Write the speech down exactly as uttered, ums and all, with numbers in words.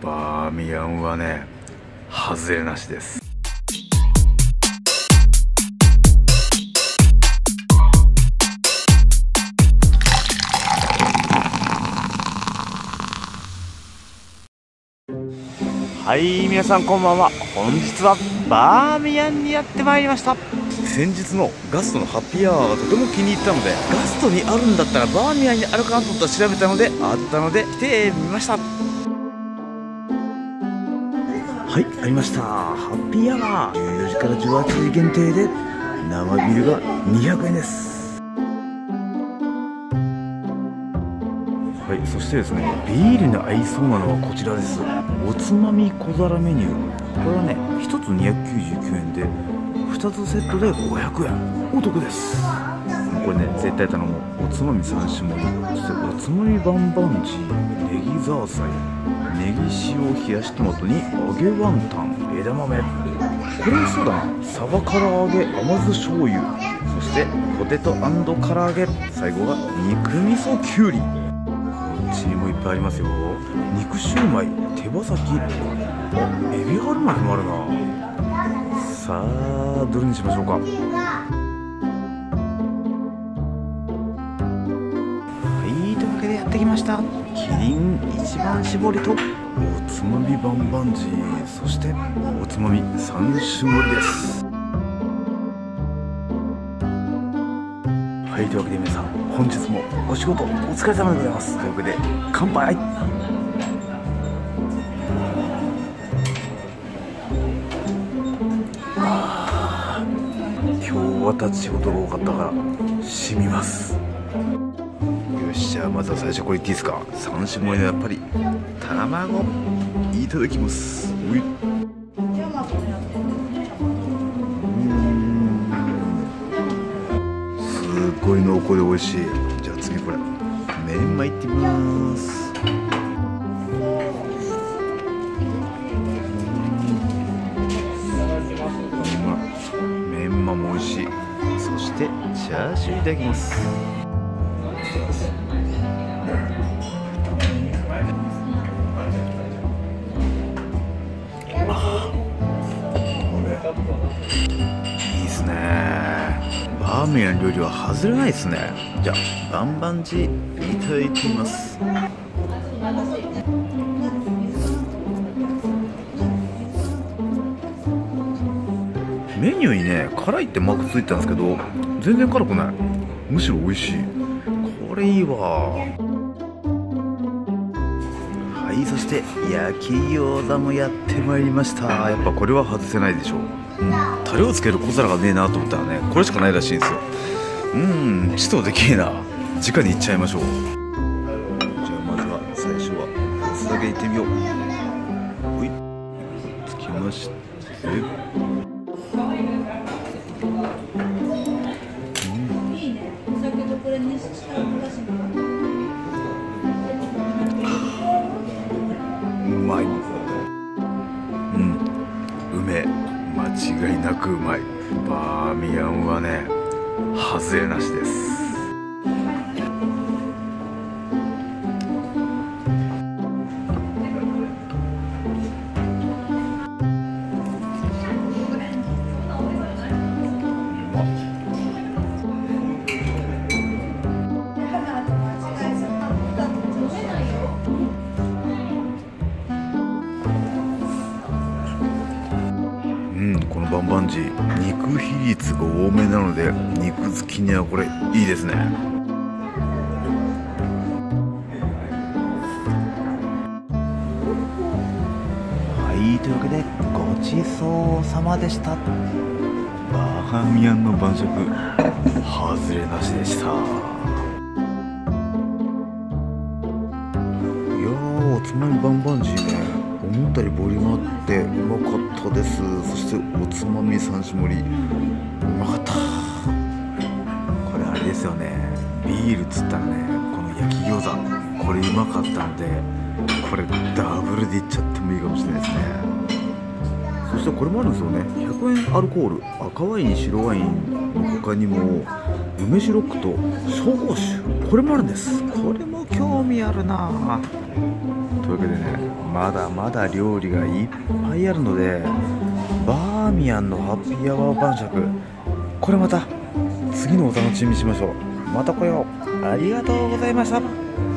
バーミヤンはね、外れなしです。はい、皆さんこんばんは。本日はバーミヤンにやってまいりました。先日のガストのハッピーアワーがとても気に入ったので、ガストにあるんだったらバーミヤンにあるかなと思ったら調べたので、あったので来てみました。はい、ありました。ハッピーアワーじゅうよじからじゅうはちじ限定で生ビールがにひゃくえんです。はい、そしてですね、ビールに合いそうなのはこちらです。おつまみ小皿メニュー、これはねひとつにひゃくきゅうじゅうきゅうえんでふたつセットでごひゃくえん、お得です。これね絶対頼もう。おつまみさん種盛り、そしておつまみバンバンジー、ネギザーサイ、ネギ塩冷やしトマトに揚げワンタン、枝豆、これそうだな、サバ唐揚げ甘酢醤油、そしてポテト&唐揚げ、最後が肉味噌きゅうり。こっちにもいっぱいありますよ。肉シューマイ、手羽先、あ、エビ春巻きもあるな。さあどれにしましょうか。はい、というわけでやってきました。キリン一番搾りとおつまみバンバンジー、そしておつまみさん種盛りです。はい、というわけで皆さん本日もお仕事お疲れ様でございます。というわけで乾杯。今日は立ち仕事が多かったから染みます。よし、じゃあまずは最初これいっていいですか。さん種盛りのやっぱり卵いただきます。うい、すごい濃厚で美味しい。じゃあ次これメンマいってみます。メンマも美味しい。そしてチャーシューいただきます。いいですね。バーミヤン料理は外れないですね。じゃあバンバンジーいただいてみます。メニューにね辛いってマークついてたんですけど全然辛くない、むしろ美味しい。これいいわ。はい、そして焼き餃子もやってまいりました。やっぱこれは外せないでしょう。うん、タレをつける小皿がねえなと思ったらねこれしかないらしいんですよ。うん、ちょっとでけえな。直にいっちゃいましょう。じゃあまずは最初は厚揚げいってみよう。ほい、つきまして、うまい。うん、うめえ、間違いなくうまい。バーミヤンはね外れなしです。うん、このバンバンジー肉比率が多めなので肉好きにはこれいいですね。はい、というわけでごちそうさまでした。バーミヤンの晩酌外れなしでした。いやー、おつまみバンバンジーね、思ったよりボリュームあってうまかったです。そしておつまみさん種盛りうまかった。これあれですよね、ビールっつったらねこの焼き餃子これうまかったんでこれダブルでいっちゃってもいいかもしれないですね。そしてこれもあるんですよね、ひゃくえんアルコール、赤ワイン白ワインの他にも梅酒ロックと紹興酒、これもあるんです。これも興味あるなぁ。 というわけでね、まだまだ料理がいっぱいあるので、バーミヤンのハッピーアワー晩酌、これまた次のお楽しみにしましょう。また来よう。ありがとうございました。